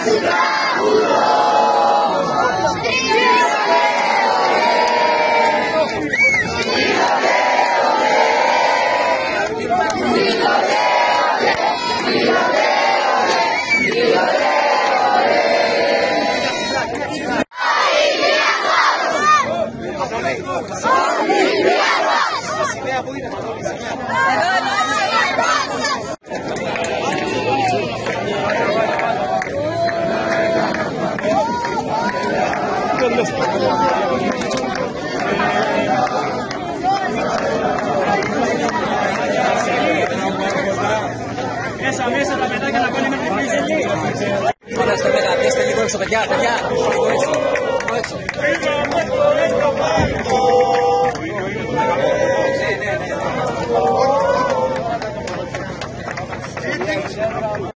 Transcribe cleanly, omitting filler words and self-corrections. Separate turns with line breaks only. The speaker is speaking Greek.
Μέσα τα παιδάκια να πάνε με την πίσελη.
Πιέστε λίγο έξω, παιδιά, λίγο έξω.